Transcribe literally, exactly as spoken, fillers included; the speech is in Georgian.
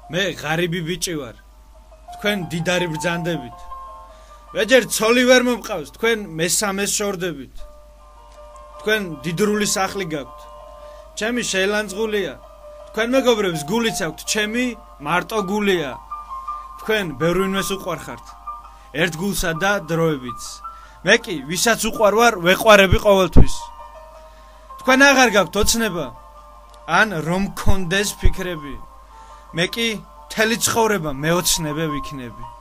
მე ღარიბი ბიჭი ვარ. თქვენ დიდარი ბრძანდებით. ვეჯერ ცოლი ვერ მომყავს, თქვენ მესამეს შორდებით. თქვენ დიდრული სახლი გაქვთ. ჩემი შეილანძღულია. თქვენ მეგობრებს გულიც აქვთ, ჩემი მარტო გულია. თქვენ ბევრ ვინმეს უყვარხართ. ერთ გულსა და დროებიც. მე კი ვისაც უყვარ ვარ, ვეყვარები ყოველთვის. თქვენ აღარ გაქვთ ოცნება, ან რომ გქონდეს ფიქრები. მე კი მთელი ცხოვრება მეოცნებე ვიქნები.